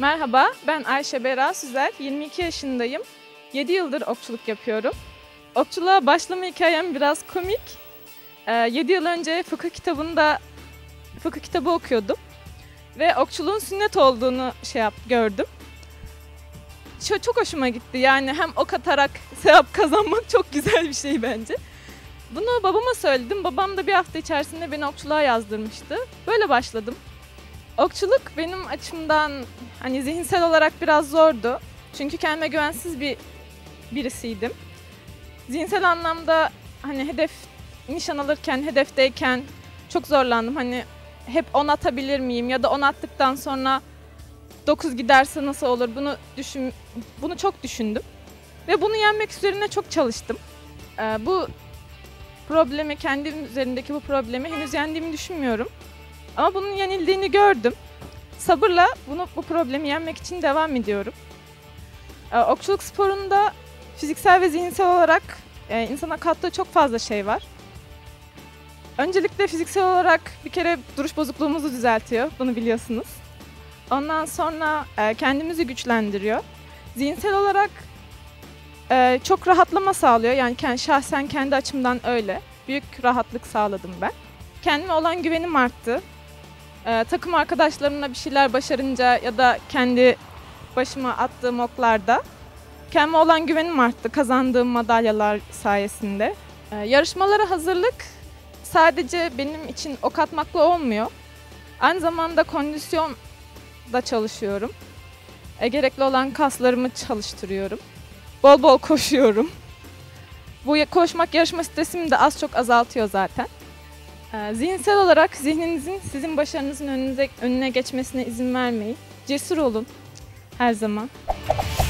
Merhaba, ben Ayşe Bera Süzer, 22 yaşındayım. 7 yıldır okçuluk yapıyorum. Okçuluğa başlama hikayem biraz komik. 7 yıl önce fıkıh kitabı okuyordum. Ve okçuluğun sünnet olduğunu gördüm. Çok hoşuma gitti. Yani hem ok atarak sevap kazanmak çok güzel bir şey bence. Bunu babama söyledim. Babam da bir hafta içerisinde beni okçuluğa yazdırmıştı. Böyle başladım. Okçuluk benim açımdan zihinsel olarak biraz zordu. Çünkü kendime güvensiz birisiydim. Zihinsel anlamda nişan alırken, hedefteyken çok zorlandım. Hep 10 atabilir miyim ya da 10 attıktan sonra 9 giderse nasıl olur bunu çok düşündüm. Ve bunu yenmek üzerine çok çalıştım. Kendim üzerindeki bu problemi henüz yendiğimi düşünmüyorum. Ama bunun yenildiğini gördüm. Sabırla bu problemi yenmek için devam ediyorum. Okçuluk sporunda fiziksel ve zihinsel olarak insana kattığı çok fazla şey var. Öncelikle fiziksel olarak bir kere duruş bozukluğumuzu düzeltiyor, bunu biliyorsunuz. Ondan sonra kendimizi güçlendiriyor. Zihinsel olarak çok rahatlama sağlıyor. Yani şahsen kendi açımdan öyle. Büyük rahatlık sağladım ben. Kendime olan güvenim arttı. Takım arkadaşlarımla bir şeyler başarınca ya da kendi başıma attığım oklarda kendime olan güvenim arttı kazandığım madalyalar sayesinde. Yarışmalara hazırlık sadece benim için ok atmakla olmuyor. Aynı zamanda kondisyon da çalışıyorum. Gerekli olan kaslarımı çalıştırıyorum. Bol bol koşuyorum. Bu koşmak yarışma stresimi de az çok azaltıyor zaten. Zihinsel olarak zihninizin sizin başarınızın önüne geçmesine izin vermeyin. Cesur olun her zaman.